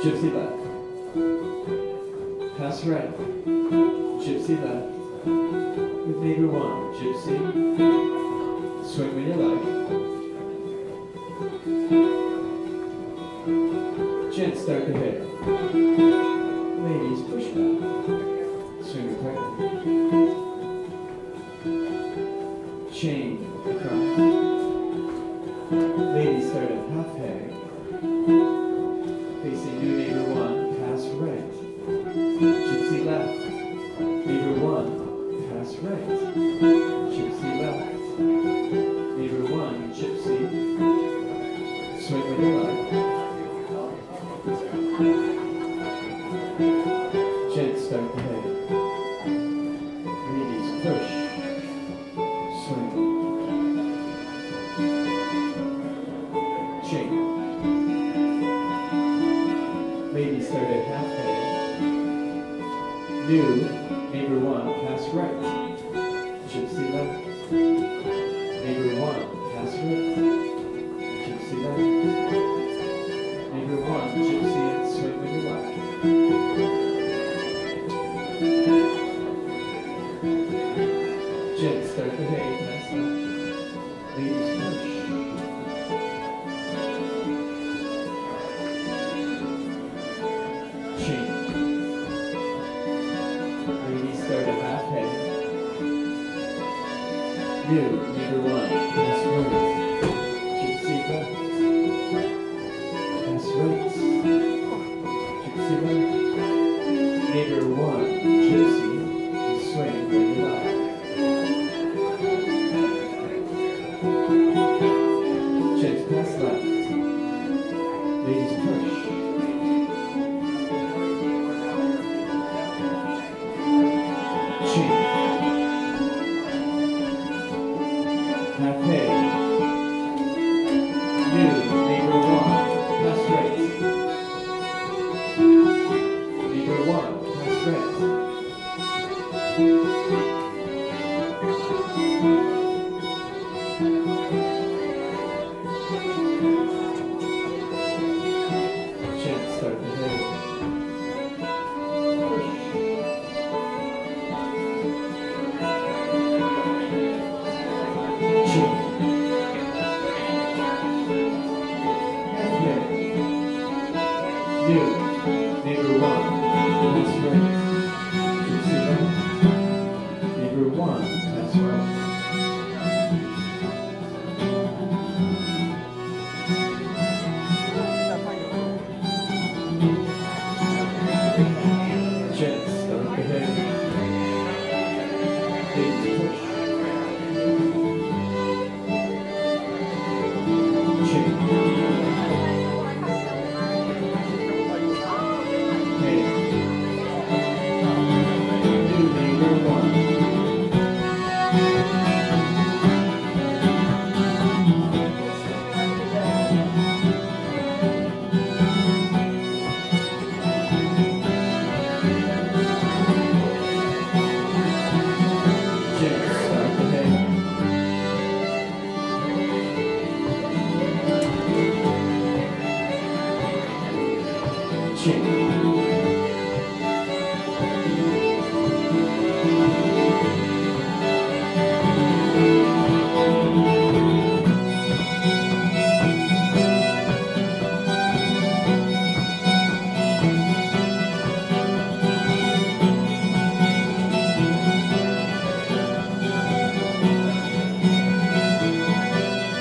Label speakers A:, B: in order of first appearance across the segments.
A: Gypsy left. Pass right. Gypsy left. With neighbor one. Gypsy. Swing when you like. Gents start the hip. Ladies push back. Swing it quickly. Chain across. Ladies start at half peg. Facing new neighbor one, pass right. Gypsy left. Neighbor one, pass right. Gypsy left. Neighbor one, gypsy. Swing with your left. Gents start the head. Ladies push. Swing. Chain. Ladies start at half head. New, neighbor one, pass right. Gypsy left. Neighbor one, pass right. Gypsy left. Neighbor one, gypsy and swing with your left. Gents start the hay, pass left. Ladies push. Chain. Ladies start at half head. New, neighbor one, pass right. Gypsy left. Pass right. Gypsy left. Neighbor one, gypsy, and swing when you like. Gents pass left. Ladies push. Chain. Half peg. New, neighbor one, pass right. Neighbor one, pass right. Gents start the head. Push. Chain. New, neighbor one, pass right. Gypsy left. Neighbor one, pass right. Gents start the head. Ladies push. Chain.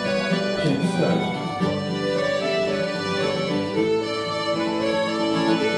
A: Chain.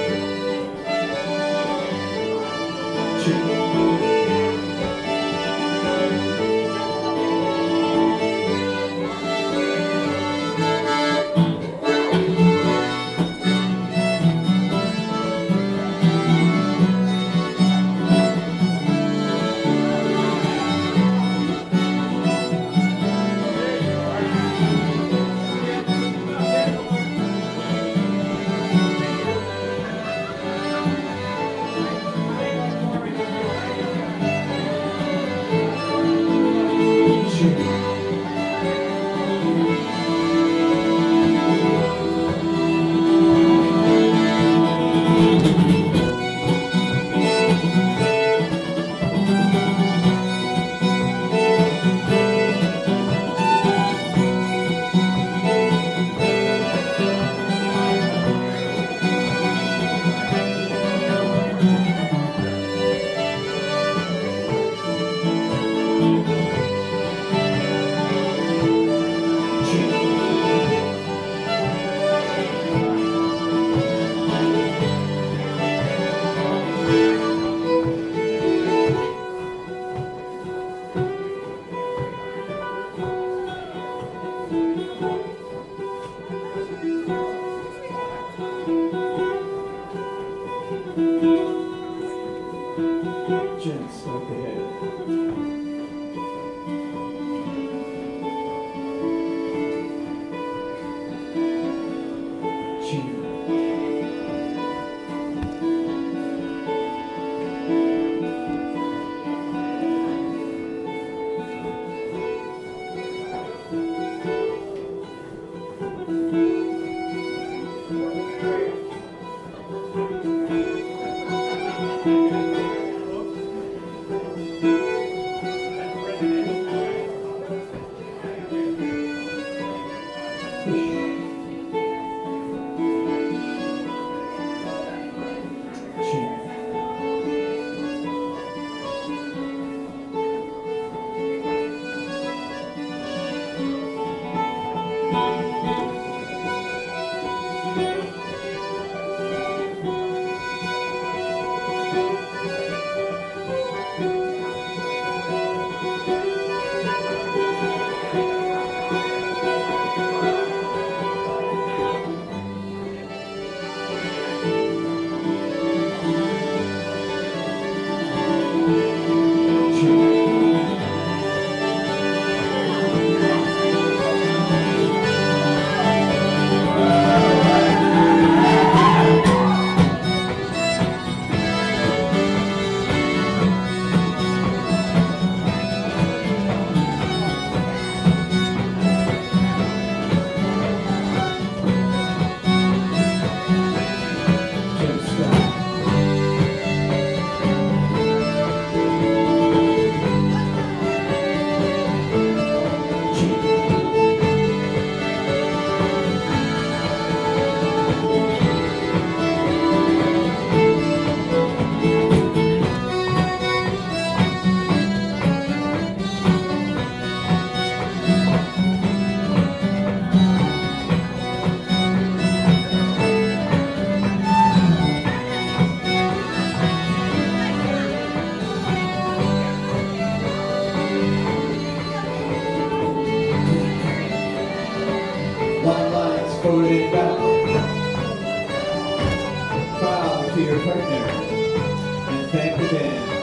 A: Long lines forward and back. Bow to your partner and thank the band.